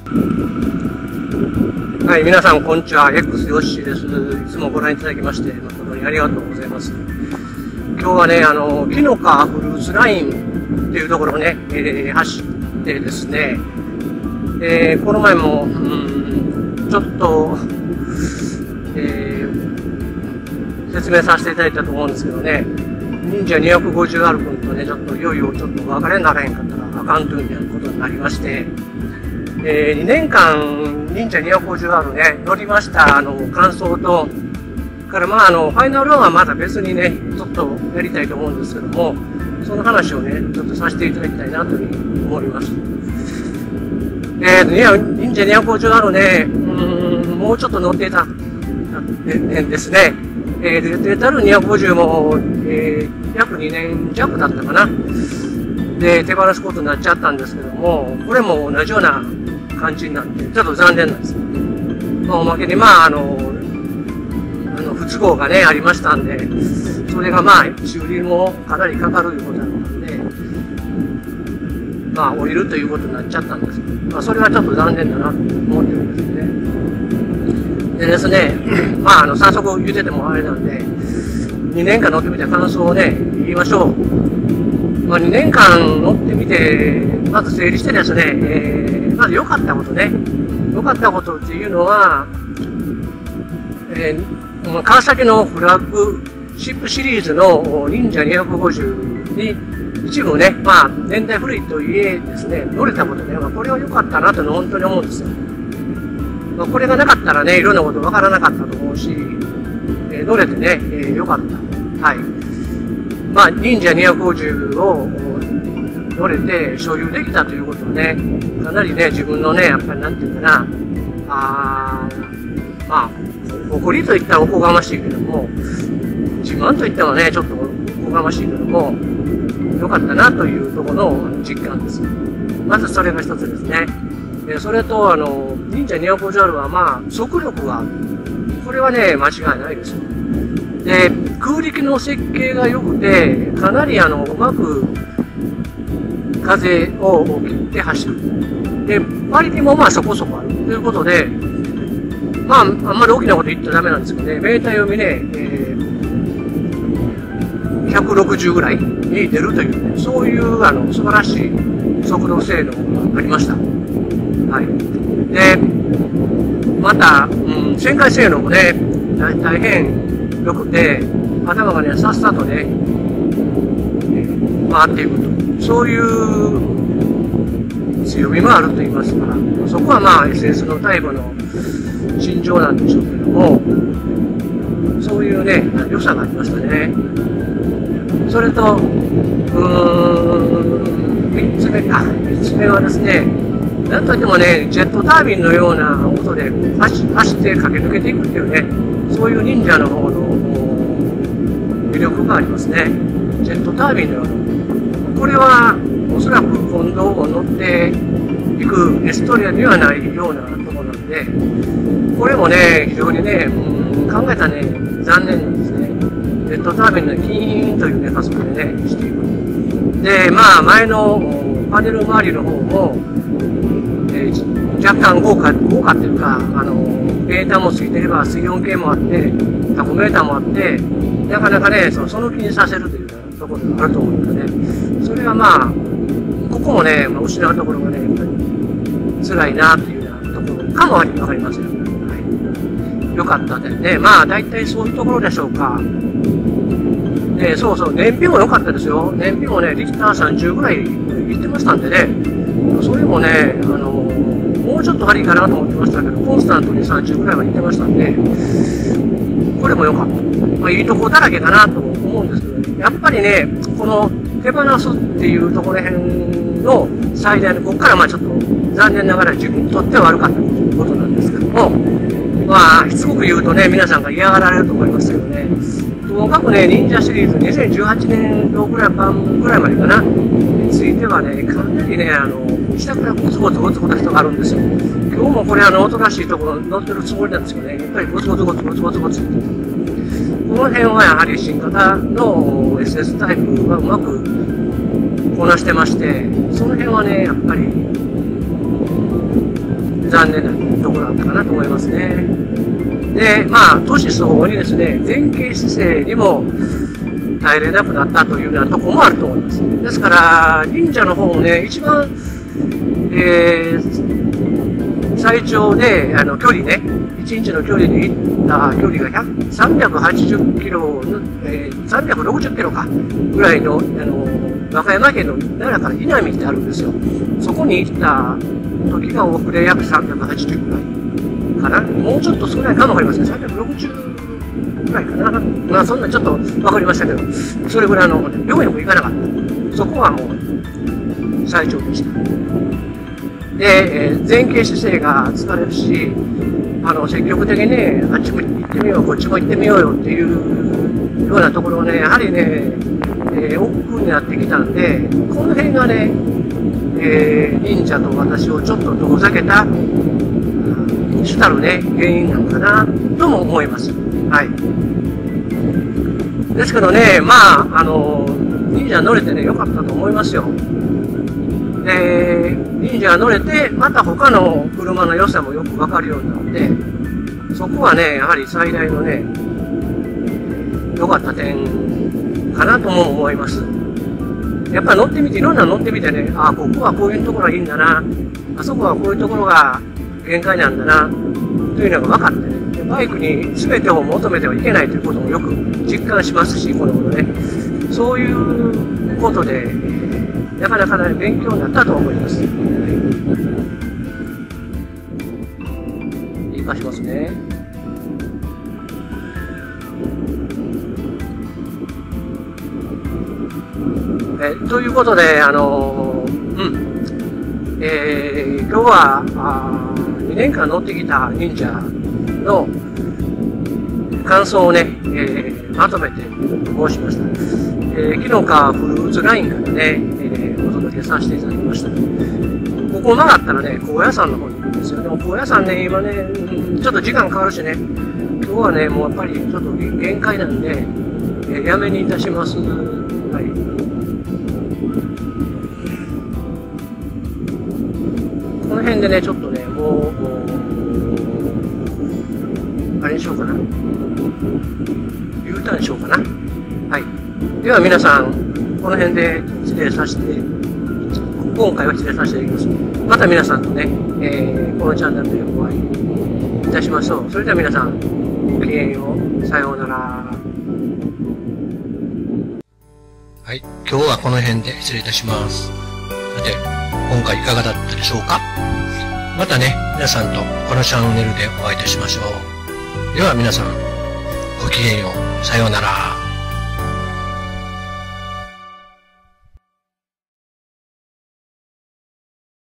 はい、皆さん、こんにちは。X ヨッシーです。いつもご覧いただきまして、誠にありがとうございます。今日はね、紀の川フルーツラインっていうところをね、走ってですね、この前も、ちょっと、説明させていただいたと思うんですけどね、忍者250ある君とね、ちょっといよいよちょっと別れならへんかったらあかんということになりまして、2年間忍者250あるね、乗りました感想と、からファイナルランはまだ別にね、ちょっとやりたいと思うんですけども、その話をね、ちょっとさせていただきたいなというふうに思います。忍者250あるね、もうちょっと乗っていたんですね。データル250も、約2年弱だったかな。で、手放すことになっちゃったんですけども、これも同じような感じになって、ちょっと残念なんです。おまけに、不都合がね、ありましたんで、それが修理もかなりかかるということだったんで、降りるということになっちゃったんですけど、それはちょっと残念だなと思ってるんですよね。でですね、早速言っててもあれなんで、2年間乗ってみた感想をね、言いましょう。2年間乗ってみて、まず整理してですね、まず良かったことね。良かったことっていうのは、川崎のフラッグシップシリーズの忍者250に一部ね、年代古いとはいえですね、乗れたことね、これは良かったなと本当に思うんですよ。これがなかったらね、いろんなこと分からなかったと思うし、乗れてね、良かった。はい。忍者250を乗れて所有できたということはね、かなりね、自分のね、やっぱりなんていうかな、誇りといったらおこがましいけども、自慢といってもね、ちょっとおこがましいけども、良かったなというところの実感です。まずそれが一つですね。それと、忍者250は速力が、これはね、間違いないですよ。で、空力の設計が良くて、かなりうまく風を切って走る。で、馬力もそこそこある。ということで、あんまり大きなこと言ったらダメなんですけどね、メーター読みね、160ぐらいに出るという、ね、そういう素晴らしい速度性能がありました。はい。で、また、旋回性能もね、大変良くて、頭がね、さっさとね、回っていくと。そういう強みもあると言いますから、そこはSS のタイプの心情なんでしょうけども、そういうね、良さがありましたね。それと、3つ目はですね、なんといってもね、ジェットタービンのような音で走って駆け抜けていくっていうね、そういう忍者の方の魅力がありますね。ジェットタービンのような。これはおそらく今度乗っていくエストニアにはないようなところなんで、これもね、非常にね、考えたらね、残念なんですね。ジェットタービンのキーンというね、加速でね、していく。で、前のパネル周りの方も、若干豪華っていうか、メーターもついてれば水温計もあって、タコメーターもあって、なかなかね、その気にさせるというところがあると思うんですね。それはここもね、失うところがね、やっぱり辛いなというようなところかもわかりますよ。はい。よかったですね。大体そういうところでしょうか。そうそう、燃費も良かったですよ。燃費もね、リッター30ぐらいいってましたんでね、それもね、もうちょっと悪いかなと思ってましたけど、コンスタントに30ぐらいは行ってましたんで、これも良かった。いいとこだらけかなと思うんですけどね、やっぱりね、この手放すっていうところへんの最大の、ここからちょっと残念ながら自分にとっては悪かったということなんですけども、しつこく言うとね、皆さんが嫌がられると思いますけどね、ともかくね、忍者シリーズ2018年度ぐらいまでかな、についてはね、かなりね、下からゴツゴツした人があるんですよ。今日もこれおとなしいところ乗ってるつもりなんですけどね、やっぱりゴツゴツこの辺はやはり新型の SS タイプがうまくこなしてまして、その辺はね、やっぱり残念なところだったかなと思いますね。で、まあ、年相応にですね、前傾姿勢にも耐えれなくなったというようなところもあると思います。ですから、忍者の方もね、一番、最長で、距離ね、1日の距離で行った距離が380キロ、360キロか、ぐらいの、和歌山県の奈良から稲見ってあるんですよ。そこに行った時が往復で約380ぐらいかな。もうちょっと少ないかもわかりません。360ぐらいかな。まあそんなちょっとわかりましたけど、それぐらいの、病院も行かなかった。そこはもう最長でした。で、前傾姿勢が疲れるし、積極的にね、あっちも行ってみよう、こっちも行ってみようよっていうようなところをね、やはりね、億劫になってきたんで、この辺がね、忍者と私をちょっと遠ざけた主たるね、原因なのかなとも思います。はい。ですけどね、まあ、忍者乗れてね、良かったと思いますよ。で、忍者乗れて、また他の車の良さもよくわかるようになって、そこはね、やはり最大のね、良かった点かなとも思います。やっぱり乗ってみて、いろんな乗ってみてね、あ、ここはこういうところがいいんだな、あそこはこういうところが限界なんだな、というのが分かってね、バイクに全てを求めてはいけないということもよく実感しますし、この頃ね、そういうことで、なかなかね、勉強になったと思います。活かしますね。ということで、今日は2年間乗ってきた忍者の感想をね、まとめて申しました。昨日かフルーツラインからね、お届けさせていただきました。ここ曲がったらね、高野山の方に行くんですよ。でも高野山ね、今ね、ちょっと時間かかるしね、今日はね、もうやっぱりちょっと限界なんで、やめにいたします。はい。この辺でね、ちょっとね、もうあれにしようかな。U ターンしようかな。はい。では皆さん、この辺で失礼させて、今回は失礼させていただきます。また皆さんとね、このチャンネルでお会いいたしましょう。それでは皆さん、ごきげんよう。さようなら。はい。今日はこの辺で失礼いたします。さて、今回いかがだったでしょうか？またね、皆さんとこのチャンネルでお会いいたしましょう。では皆さん、ごきげんよう。さようなら。